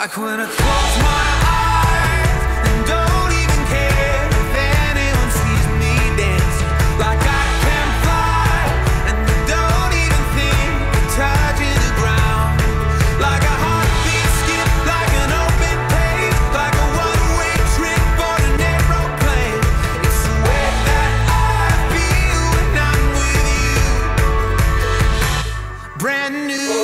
Like when I close my eyes and don't even care if anyone sees me dancing. Like I can fly and I don't even think of touching the ground. Like a heartbeat skip, like an open page, like a one-way trip on an aeroplane. It's the way that I feel when I'm with you. Brand new.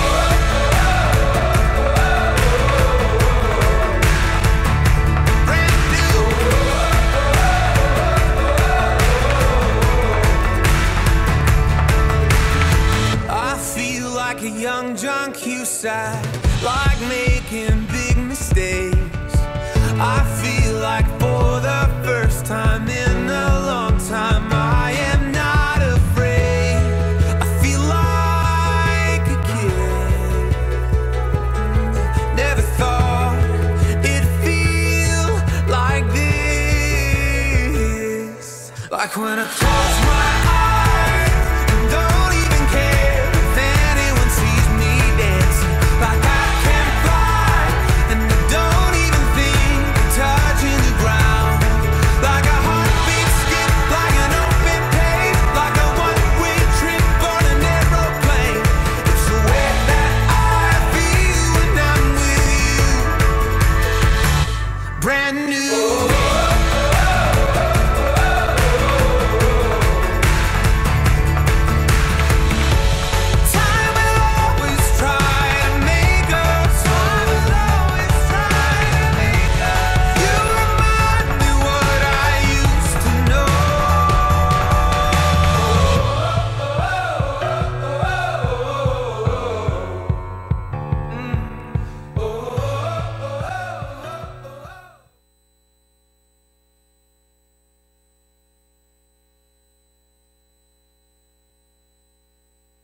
Like a young junk you side, like making big mistakes. I feel like for the first time in a long time I am not afraid. I feel like a kid. Never thought it'd feel like this. Like when I